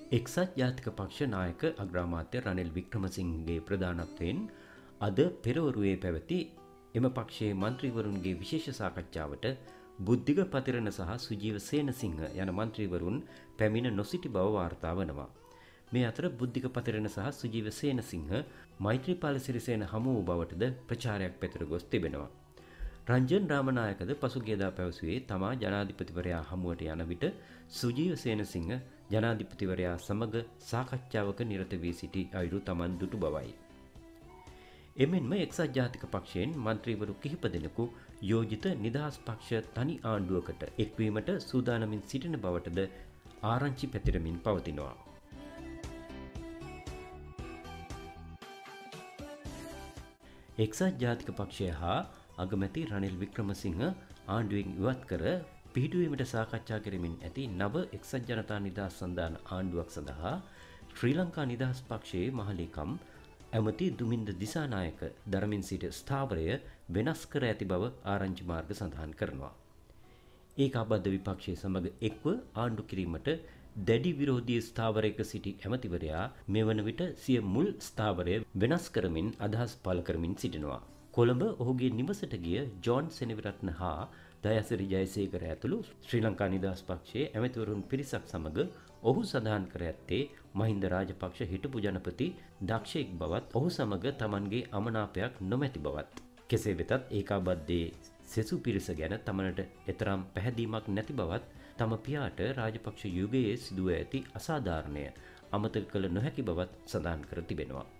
එක්සත් ජාතික පක්ෂ නායක අග්‍රාමාත්‍ය රනිල් වික්‍රමසිංහගේ ප්‍රධානත්වයෙන් අද පෙරවරුවේ පැවති එම පක්ෂයේ මන්ත්‍රීවරුන්ගේ විශේෂ සාකච්ඡාවට බුද්ධික පතිරණ සහ සුජීව සේනසිංහ යන මන්ත්‍රීවරුන් පැමිණ නොසිටි බව වාර්තා වනවා. මේ අතර බුද්ධික පතිරණ සහ සුජීව සේනසිංහ මෛත්‍රීපාල සිරිසේන හමු වූ බවටද ප්‍රචාරයක් පැතිර ගොස් තිබෙනවා. රංජන් රාමනායකද පසුගියදා පැවසුවේ තමා ජනාධිපතිවරයා හමුවට යන විට සුජීව සේනසිංහ ජනාධිපතිවරයා සමග සාකච්ඡාවක නිරත වී සිටි අයුරු තමන් දුටු බවයි. එමෙන්ම එක්සත් ජාතික පක්ෂයෙන් මන්ත්‍රීවරු කිහිප දෙනෙකු යෝජිත නිදහස් පක්ෂ තනි ආණ්ඩුවකට එක්වීමට සූදානමින් සිටින බවටද ආරංචි පැතිරමින් පවතිනවා. එක්සත් ජාතික පක්ෂය හා අගමැති රනිල් වික්‍රමසිංහ ආණ්ඩුවෙන් ඉවත් කර පිහිටුවීමට සාකච්ඡා කරමින් ඇති නව එක්සත් ජනතා නිදහස් සන්ධාන ආණ්ඩුවක් සඳහා ශ්‍රී ලංකා නිදහස් පක්ෂයේ මහලේකම් ඇමති දුමින්ද දිසානායක දරමින් සිට ස්ථාවරය වෙනස් කර ඇති බව ආරංචි මාර්ග සඳහන් කරනවා. ඒකාබද්ධ විපක්ෂයේ සමග එක්ව ආණ්ඩු කිරීමට දැඩි විරෝධී ස්ථාවරයක සිටි ඇමතිවරයා මෙවන විට සිය මුල් ස්ථාවරය වෙනස් කරමින් අදහස් පළ කරමින් සිටිනවා. කොළඹ ඔහුගේ නිවසට ගිය ජෝන් සෙනවිරත්න හා දයාසිරි ජයසේකර ඇතුළු ශ්‍රී ලංකා නිදහස් පක්ෂයේ ඇමතිවරුන් පිරිසක් සමග ඔහු සඳහන් කර ඇත්තේ මහින්ද රාජපක්ෂ හිටපු ජනපති දක්ෂයෙක් බවත් ඔහු සමග තමන්ගේ අමනාපයක් නොමැති බවත්. කෙසේ වෙතත් ඒකාබද්ධයේ සෙසු පිරිස ගැන තමනට එතරම් පැහැදීමක් නැති බවත් තම පියාට රාජපක්ෂ යුගයේ සිදුව ඇති අසාධාරණය අමතක කළ නොහැකි බවත් සඳහන් කර තිබෙනවා.